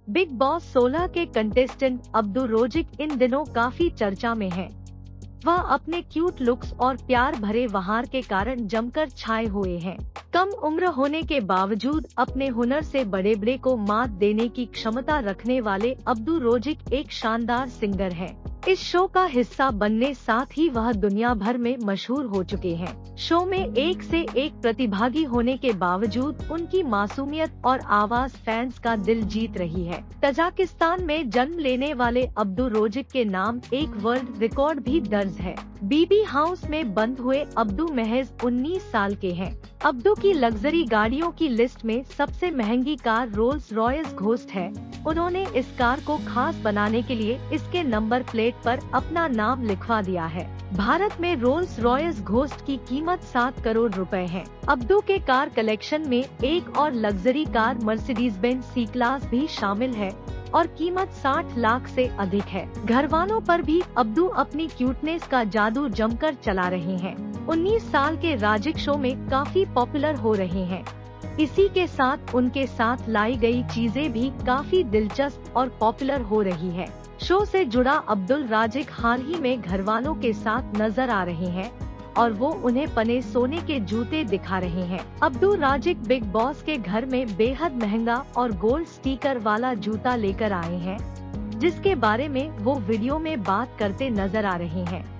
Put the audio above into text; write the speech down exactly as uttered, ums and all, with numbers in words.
Big boss सोलह के contestant Abdu Rozik इन दिनों काफी चर्चा में है। वह अपने क्यूट लुक्स और प्यार भरे व्यवहार के कारण जमकर छाए हुए हैं। कम उम्र होने के बावजूद अपने हुनर से बड़े बड़े को मात देने की क्षमता रखने वाले अब्दू रोजिक एक शानदार सिंगर हैं। इस शो का हिस्सा बनने साथ ही वह दुनिया भर में मशहूर हो चुके हैं। शो में एक से एक प्रतिभागी होने के बावजूद उनकी मासूमियत और आवाज फैंस का दिल जीत रही है। तजाकिस्तान में जन्म लेने वाले अब्दू रोजिक के नाम एक वर्ल्ड रिकॉर्ड भी दर्ज है। बीबी हाउस में बंद हुए अब्दू महज उन्नीस साल के हैं। अब्दू की लग्जरी गाड़ियों की लिस्ट में सबसे महंगी कार रोल्स रॉयस घोस्ट है। उन्होंने इस कार को खास बनाने के लिए इसके नंबर प्लेट पर अपना नाम लिखवा दिया है। भारत में रोल्स रॉयस घोस्ट की कीमत सात करोड़ रुपए है। अब्दू के कार कलेक्शन में एक और luxury car Mercedes Benz C class भी शामिल है और कीमत साठ लाख से अधिक है। घरवालों पर भी अब्दू अपनी क्यूटनेस का जादू जमकर चला रहे हैं। उन्नीस साल के राजिक शो में काफी पॉपुलर हो रहे हैं। इसी के साथ उनके साथ लाई गई चीजें भी काफी दिलचस्प और पॉपुलर हो रही है। शो से जुड़ा अब्दुल राजिक हाल ही में घरवालों के साथ नजर आ रहे हैं और वो उन्हें पने सोने के जूते दिखा रहे हैं। अब्दू राजिक बिग बॉस के घर में बेहद महंगा और गोल्ड स्टिकर वाला जूता लेकर आए हैं, जिसके बारे में वो वीडियो में बात करते नजर आ रहे हैं।